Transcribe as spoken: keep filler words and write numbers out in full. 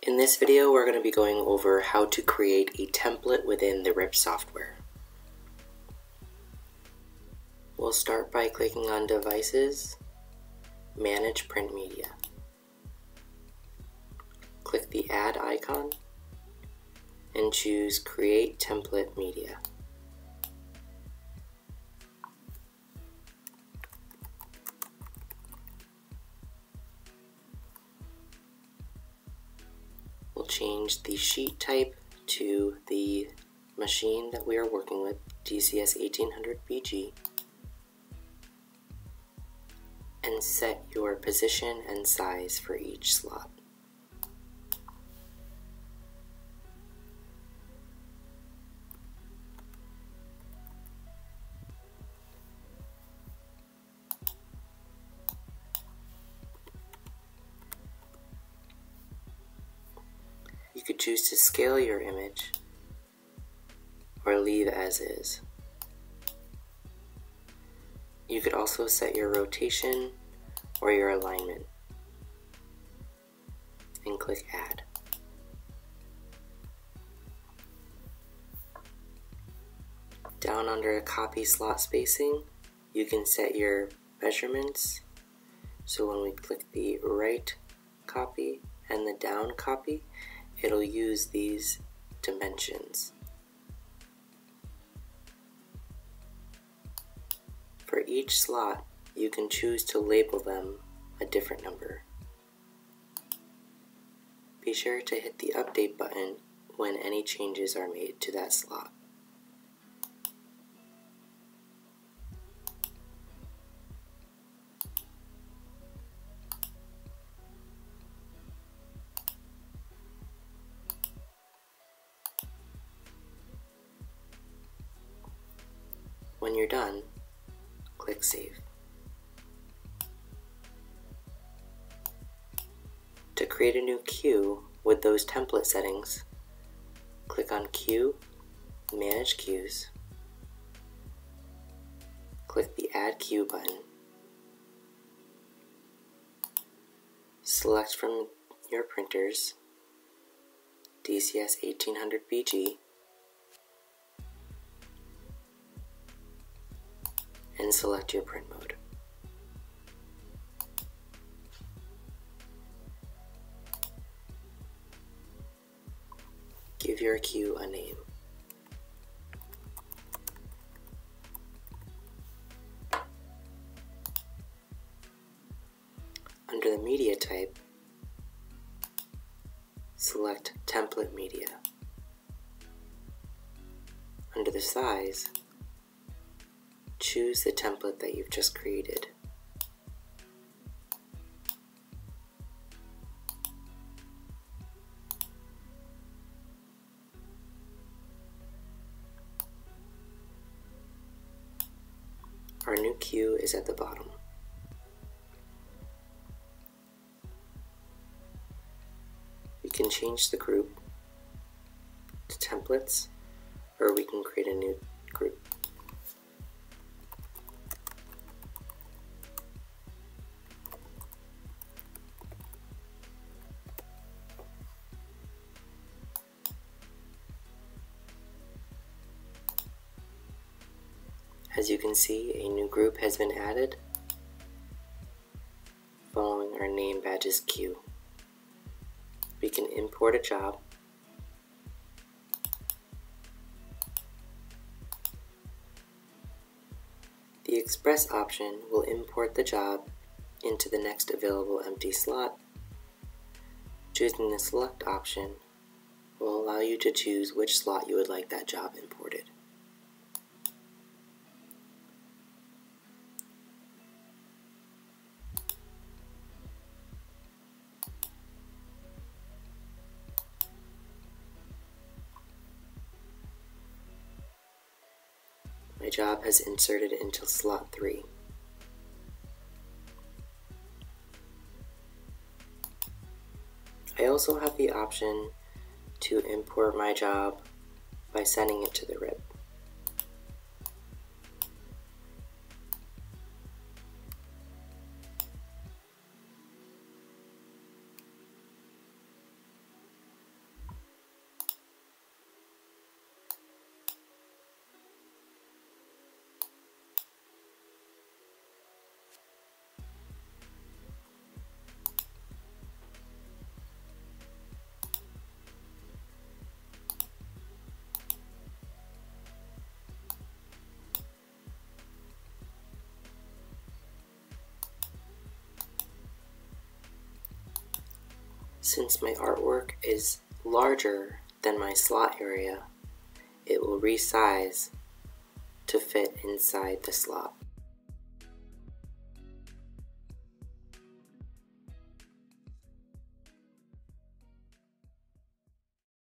In this video, we're going to be going over how to create a template within the R I P software. We'll start by clicking on Devices, Manage Print Media. Click the Add icon and choose Create Template Media. We'll change the sheet type to the machine that we are working with, D C S eighteen hundred B G, and set your position and size for each slot. You could choose to scale your image or leave as is. You could also set your rotation or your alignment and click Add. Down under Copy Slot Spacing, you can set your measurements. So when we click the right copy and the down copy, it'll use these dimensions. For each slot, you can choose to label them a different number. Be sure to hit the update button when any changes are made to that slot. When you're done, click Save. To create a new queue with those template settings, click on Queue, Manage Queues, click the Add Queue button, select from your printers D C S eighteen hundred B G, and select your print mode. Give your queue a name. Under the media type, select Template Media. Under the size, choose the template that you've just created. Our new queue is at the bottom. We can change the group to templates, or we can create a new group. As you can see, a new group has been added following our name badges queue. We can import a job, the Express option will import the job into the next available empty slot. Choosing the Select option will allow you to choose which slot you would like that job imported. My job has inserted into slot three. I also have the option to import my job by sending it to the R I P. Since my artwork is larger than my slot area, it will resize to fit inside the slot.